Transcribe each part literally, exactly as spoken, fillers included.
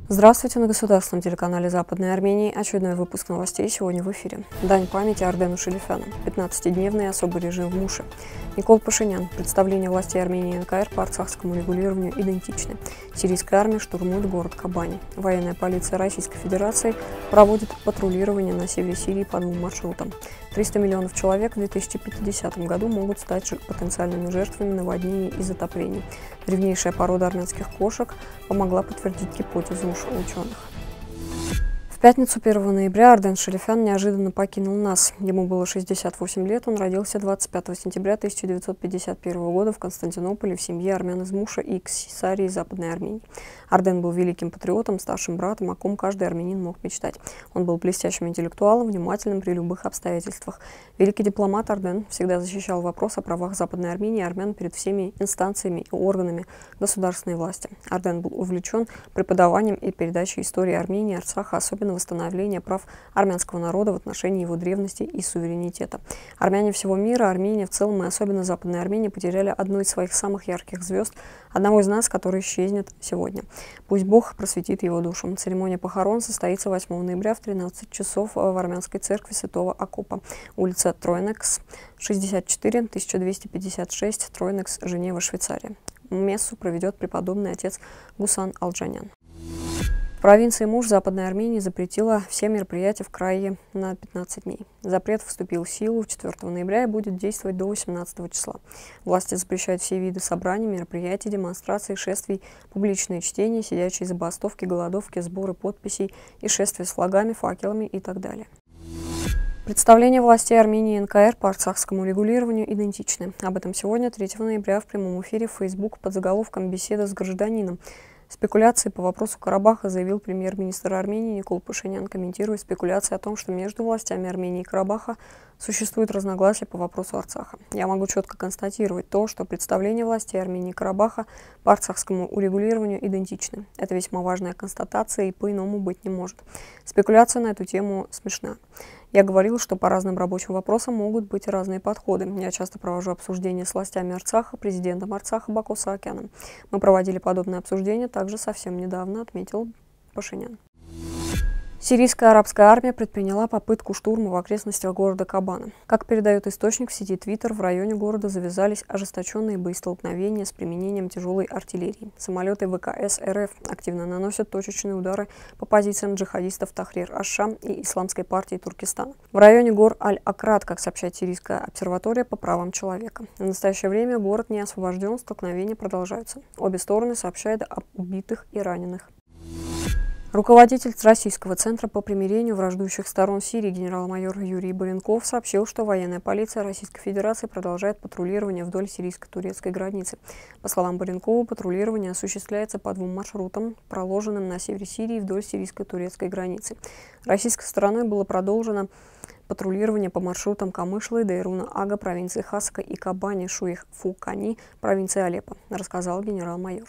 Здравствуйте, на государственном телеканале Западной Армении. Очередной выпуск новостей сегодня в эфире. Дань памяти Ардену Шарифяну. пятнадцатидневный особый режим в Муше. Никол Пашинян. Представления властей Армении и эн ка эр по арцахскому регулированию идентичны. Сирийская армия штурмует город Кобани. Военная полиция Российской Федерации проводит патрулирование на севере Сирии по двум маршрутам. триста миллионов человек в две тысячи пятидесятом году могут стать потенциальными жертвами наводнений и затоплений. Древнейшая порода армянских кошек помогла подтвердить гипотезу ученых. В пятницу первого ноября Арден Шарифян неожиданно покинул нас. Ему было шестьдесят восемь лет, он родился двадцать пятого сентября тысяча девятьсот пятьдесят первого года в Константинополе в семье армян из Муша и Ксисарии Западной Армении. Арден был великим патриотом, старшим братом, о ком каждый армянин мог мечтать. Он был блестящим интеллектуалом, внимательным при любых обстоятельствах. Великий дипломат Арден всегда защищал вопрос о правах Западной Армении и армян перед всеми инстанциями и органами государственной власти. Арден был увлечен преподаванием и передачей истории Армении и Арцаха, особенно восстановления прав армянского народа в отношении его древности и суверенитета. Армяне всего мира, Армения в целом и особенно Западная Армения потеряли одну из своих самых ярких звезд, одного из нас, который исчезнет сегодня. Пусть Бог просветит его душу. Церемония похорон состоится восьмого ноября в тринадцать часов в армянской церкви Святого Акопа, улица Тройнекс, шестьдесят четыре, тысяча двести пятьдесят шесть, Тройнекс, Женева, Швейцария. Мессу проведет преподобный отец Гусан Алджанян. В провинции Муш Западной Армении запретила все мероприятия в крае на пятнадцать дней. Запрет вступил в силу четвёртого ноября и будет действовать до восемнадцатого числа. Власти запрещают все виды собраний, мероприятий, демонстраций, шествий, публичные чтения, сидячие забастовки, голодовки, сборы подписей и шествия с флагами, факелами и так далее. Представления властей Армении и эн ка эр по арцахскому регулированию идентичны. Об этом сегодня, третьего ноября, в прямом эфире в Facebook под заголовком «Беседа с гражданином». Спекуляции по вопросу Карабаха заявил премьер-министр Армении Никол Пашинян, комментируя спекуляции о том, что между властями Армении и Карабаха существует разногласия по вопросу Арцаха. Я могу четко констатировать то, что представления властей Армении и Карабаха по арцахскому урегулированию идентичны. Это весьма важная констатация и по-иному быть не может. Спекуляция на эту тему смешна. Я говорил, что по разным рабочим вопросам могут быть разные подходы. Я часто провожу обсуждения с властями Арцаха, президентом Арцаха Баку Саакяном. Мы проводили подобное обсуждение также совсем недавно, отметил Пашинян. Сирийская арабская армия предприняла попытку штурма в окрестностях города Кобана. Как передает источник в сети Twitter, в районе города завязались ожесточенные боестолкновения с применением тяжелой артиллерии. Самолеты вэ ка эс эр эф активно наносят точечные удары по позициям джихадистов Тахрир аш-Шам и Исламской партии Туркестана. В районе гор Аль-Акрад, как сообщает Сирийская обсерватория по правам человека. В настоящее время город не освобожден, столкновения продолжаются. Обе стороны сообщают об убитых и раненых. Руководитель Российского центра по примирению враждующих сторон Сирии генерал-майор Юрий Баренков сообщил, что военная полиция Российской Федерации продолжает патрулирование вдоль сирийско-турецкой границы. По словам Баренкова, патрулирование осуществляется по двум маршрутам, проложенным на севере Сирии вдоль сирийско-турецкой границы. Российской стороной было продолжено патрулирование по маршрутам Камышлы, Дейруна-Ага, провинции Хасака и Кабани-Шуих-Фукани, провинции Алеппо, рассказал генерал-майор.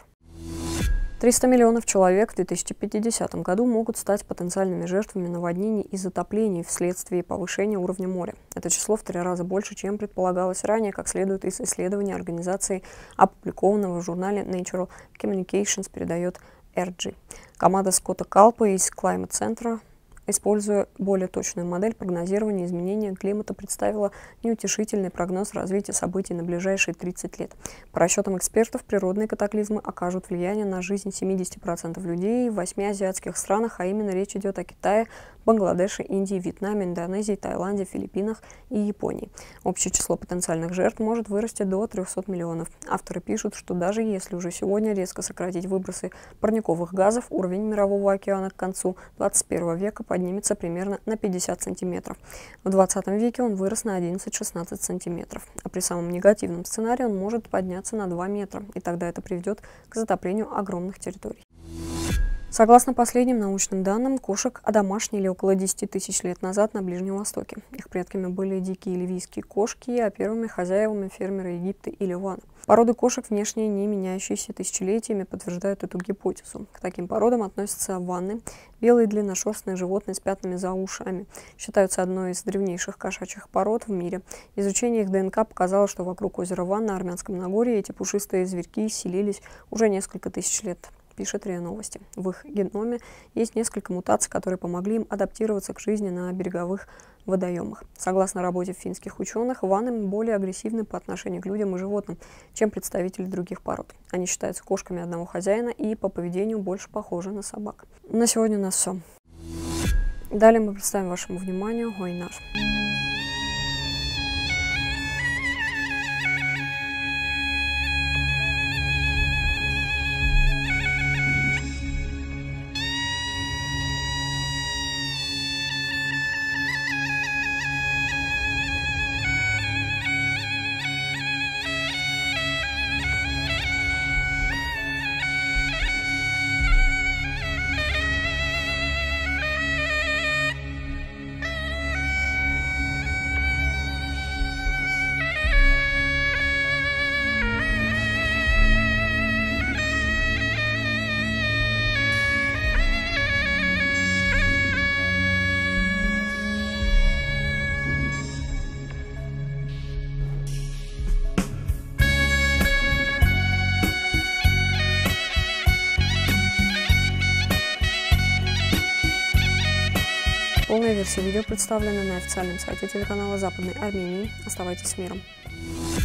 триста миллионов человек в две тысячи пятидесятом году могут стать потенциальными жертвами наводнений и затоплений вследствие повышения уровня моря. Это число в три раза больше, чем предполагалось ранее, как следует из исследования организации, опубликованного в журнале Natural Communications, передает эр джи. Команда Скотта Калпа из Climate Center, используя более точную модель прогнозирования изменения климата, представила неутешительный прогноз развития событий на ближайшие тридцать лет. По расчетам экспертов, природные катаклизмы окажут влияние на жизнь семидесяти процентов людей в восьми азиатских странах, а именно речь идет о Китае, Бангладеше, Индии, Вьетнаме, Индонезии, Таиланде, Филиппинах и Японии. Общее число потенциальных жертв может вырасти до трёхсот миллионов. Авторы пишут, что даже если уже сегодня резко сократить выбросы парниковых газов, уровень Мирового океана к концу двадцать первого века поднимется примерно на пятьдесят сантиметров. В двадцатом веке он вырос на одиннадцать-шестнадцать сантиметров, а при самом негативном сценарии он может подняться на два метра, и тогда это приведет к затоплению огромных территорий. Согласно последним научным данным, кошек одомашнили около десяти тысяч лет назад на Ближнем Востоке. Их предками были дикие ливийские кошки, а первыми хозяевами фермеры Египта и Ливана. Породы кошек, внешне не меняющиеся тысячелетиями, подтверждают эту гипотезу. К таким породам относятся аванны, белые длинношерстные животные с пятнами за ушами. Считаются одной из древнейших кошачьих пород в мире. Изучение их дэ эн ка показало, что вокруг озера Ван на Армянском Нагорье эти пушистые зверьки селились уже несколько тысяч лет. пишет РИА Новости. В их геноме есть несколько мутаций, которые помогли им адаптироваться к жизни на береговых водоемах. Согласно работе финских ученых, ваны более агрессивны по отношению к людям и животным, чем представители других пород. Они считаются кошками одного хозяина и по поведению больше похожи на собак. На сегодня у нас все. Далее мы представим вашему вниманию Ойнар. Полная версия видео представлена на официальном сайте телеканала Западной Армении. Оставайтесь с миром.